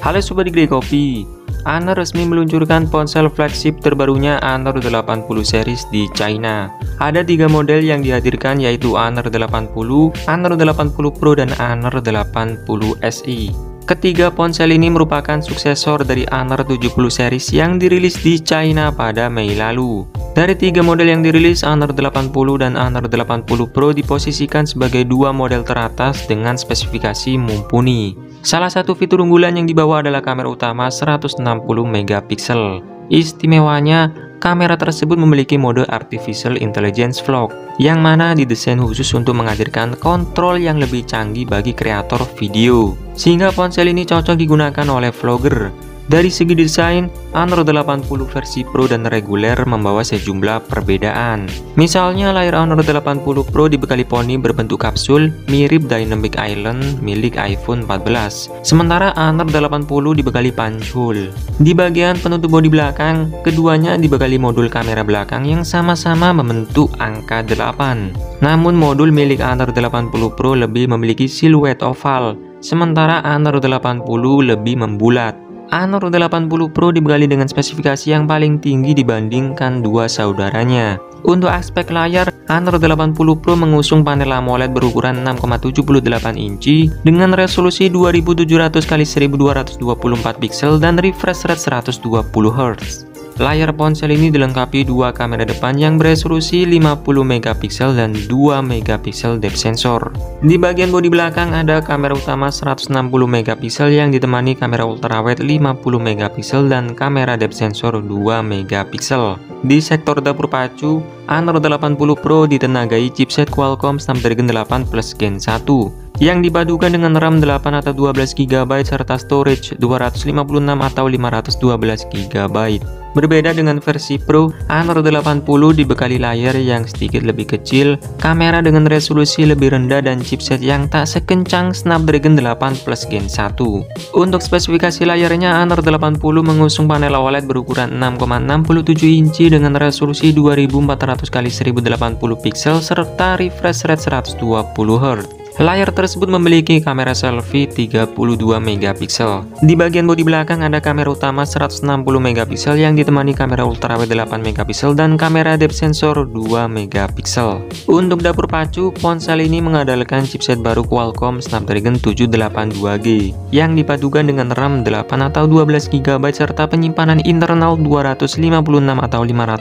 Halo Sobat Grey Kopi, Honor resmi meluncurkan ponsel flagship terbarunya Honor 80 series di China. Ada 3 model yang dihadirkan yaitu Honor 80, Honor 80 Pro, dan Honor 80 SE. Ketiga ponsel ini merupakan suksesor dari Honor 70 series yang dirilis di China pada Mei lalu. Dari 3 model yang dirilis, Honor 80 dan Honor 80 Pro diposisikan sebagai 2 model teratas dengan spesifikasi mumpuni. Salah satu fitur unggulan yang dibawa adalah kamera utama 160 megapiksel. Istimewanya, kamera tersebut memiliki mode Artificial Intelligence Vlog, yang mana didesain khusus untuk menghadirkan kontrol yang lebih canggih bagi kreator video, sehingga ponsel ini cocok digunakan oleh vlogger. Dari segi desain, Honor 80 versi Pro dan reguler membawa sejumlah perbedaan. Misalnya, layar Honor 80 Pro dibekali poni berbentuk kapsul mirip Dynamic Island milik iPhone 14. Sementara Honor 80 dibekali punch hole. Di bagian penutup bodi belakang, keduanya dibekali modul kamera belakang yang sama-sama membentuk angka 8. Namun modul milik Honor 80 Pro lebih memiliki siluet oval, sementara Honor 80 lebih membulat. Honor 80 Pro dibekali dengan spesifikasi yang paling tinggi dibandingkan dua saudaranya. Untuk aspek layar, Honor 80 Pro mengusung panel AMOLED berukuran 6,78 inci dengan resolusi 2700x1224 pixel dan refresh rate 120 Hz. Layar ponsel ini dilengkapi 2 kamera depan yang beresolusi 50 megapiksel dan 2 megapiksel depth sensor. Di bagian bodi belakang ada kamera utama 160 megapiksel yang ditemani kamera ultrawide 50 megapiksel dan kamera depth sensor 2 megapiksel. Di sektor dapur pacu, Honor 80 Pro ditenagai chipset Qualcomm Snapdragon 8 Plus Gen 1 yang dipadukan dengan RAM 8 atau 12 GB serta storage 256 atau 512 GB. Berbeda dengan versi Pro, Honor 80 dibekali layar yang sedikit lebih kecil, kamera dengan resolusi lebih rendah, dan chipset yang tak sekencang Snapdragon 8 Plus Gen 1. Untuk spesifikasi layarnya, Honor 80 mengusung panel AMOLED berukuran 6,67 inci dengan resolusi 2400x1080 pixel serta refresh rate 120 Hz. Layar tersebut memiliki kamera selfie 32 megapiksel. Di bagian bodi belakang ada kamera utama 160 megapiksel yang ditemani kamera ultrawide 8 megapiksel dan kamera depth sensor 2 megapiksel. Untuk dapur pacu, ponsel ini mengandalkan chipset baru Qualcomm Snapdragon 782G yang dipadukan dengan RAM 8 atau 12 GB serta penyimpanan internal 256 atau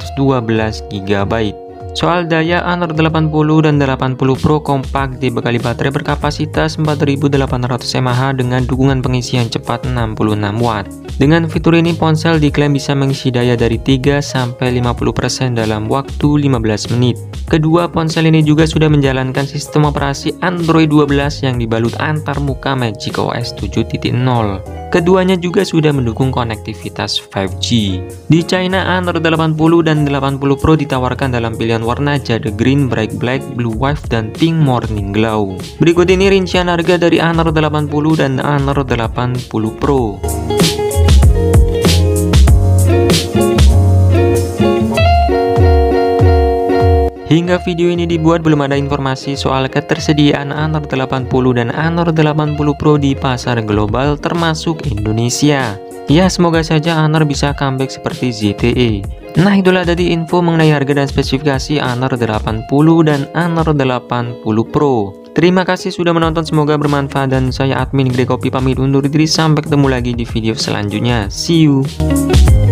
512 GB. Soal daya, Honor 80 dan 80 Pro kompak dibekali baterai berkapasitas 4800 mAh dengan dukungan pengisian cepat 66 Watt. Dengan fitur ini, ponsel diklaim bisa mengisi daya dari 3-50% dalam waktu 15 menit. Kedua ponsel ini juga sudah menjalankan sistem operasi Android 12 yang dibalut antarmuka Magic OS 7.0. Keduanya juga sudah mendukung konektivitas 5G. Di China, Honor 80 dan 80 Pro ditawarkan dalam pilihan warna jade green, bright black, blue wave, dan pink morning glow. Berikut ini rincian harga dari Honor 80 dan Honor 80 Pro. Hingga video ini dibuat belum ada informasi soal ketersediaan Honor 80 dan Honor 80 Pro di pasar global termasuk Indonesia. Ya, semoga saja Honor bisa comeback seperti ZTE. Nah, itulah tadi info mengenai harga dan spesifikasi Honor 80 dan Honor 80 Pro. Terima kasih sudah menonton, semoga bermanfaat, dan saya admin Grey Kopi pamit undur diri, sampai ketemu lagi di video selanjutnya. See you.